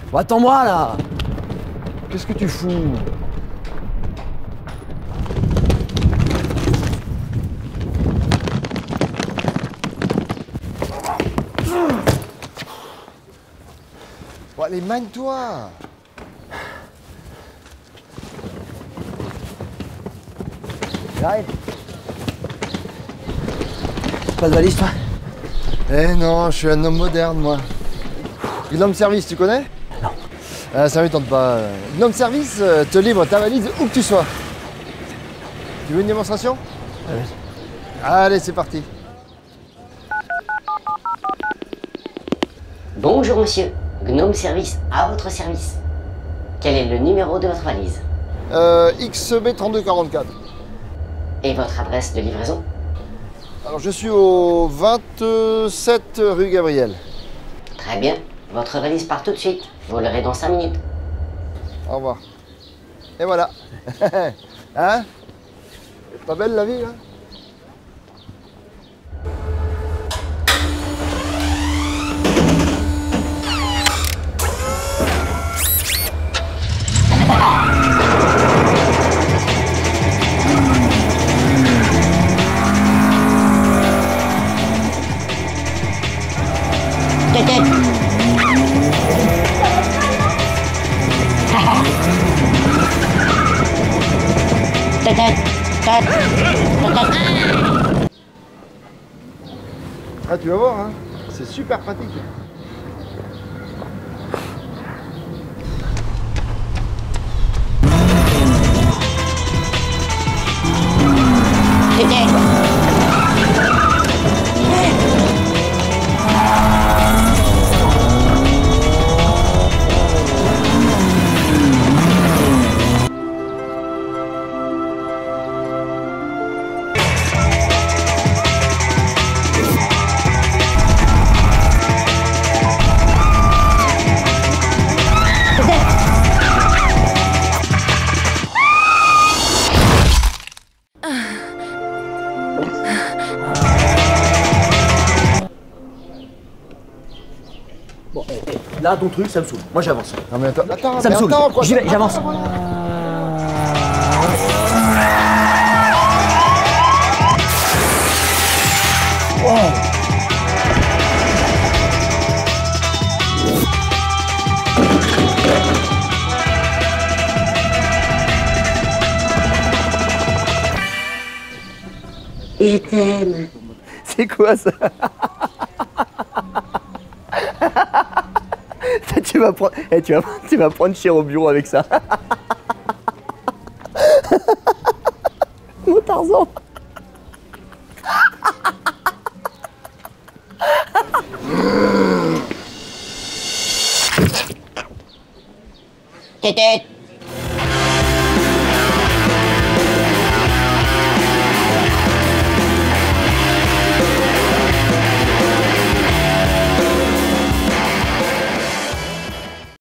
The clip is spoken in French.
Bon, attends-moi là. Qu'est-ce que tu fous? Bon, allez, manie-toi. J'arrive. Pas de valise, toi? Eh non, je suis un homme moderne, moi. Gnome Service, tu connais? Non. Ah, ça m'étonne pas. Gnome Service te livre ta valise où que tu sois. Tu veux une démonstration? Ouais. Allez, c'est parti. Bonjour monsieur, Gnome Service à votre service. Quel est le numéro de votre valise? XB3244. Et votre adresse de livraison? Alors, je suis au 27 rue Gabriel. Très bien, votre valise part tout de suite. Vous l'aurez dans 5 minutes. Au revoir. Et voilà. Hein? Pas belle la vie, là? Ah, tu vas voir, hein? C'est super pratique. Bon, là, ton truc, ça me saoule. Moi, j'avance. Non mais attends, Ça me saoule. attends, quoi. J'y vais, j'avance. Je t'aime. C'est quoi ça? Tu vas prendre, tu vas prendre cher au bureau avec ça. Mon Tarzan. Tété.